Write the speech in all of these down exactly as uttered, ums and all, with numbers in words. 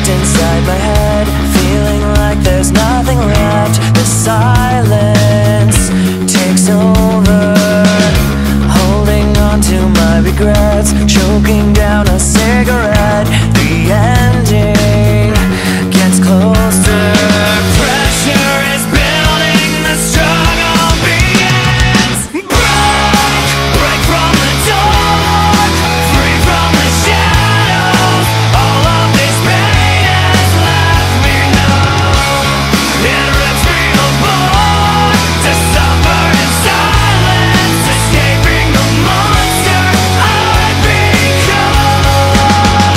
trapped inside my head, feeling like there's nothing left. The silence takes over, holding on to my regrets, choking down a cigarette. The ending gets closer. Pressure is building, the struggle begins. Break, break from the dark, free from the shadows. All of this pain has left me numb. It rips me apart to suffer in silence, escaping the monster I've become.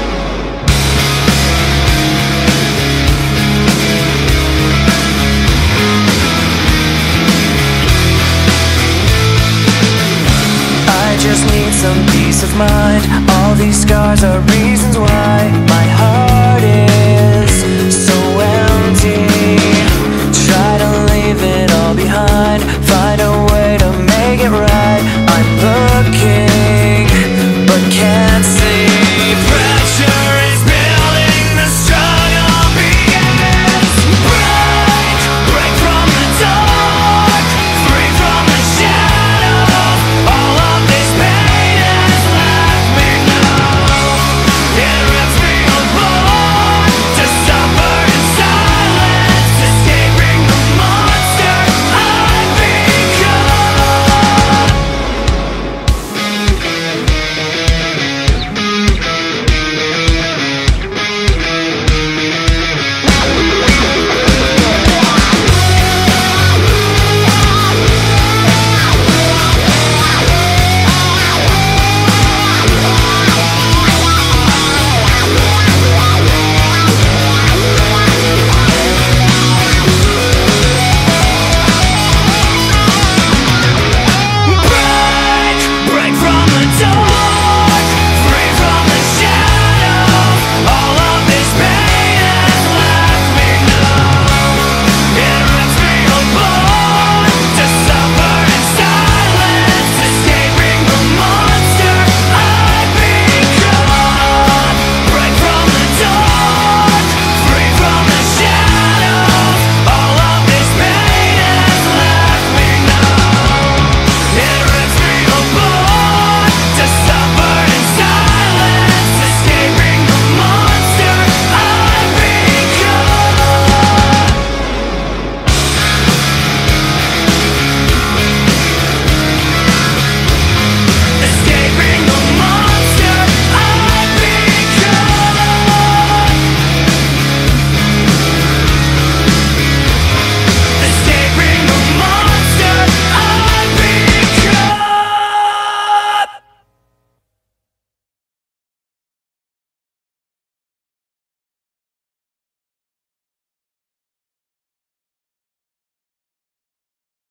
I just need some peace of mind. All these scars are reasons why my heart is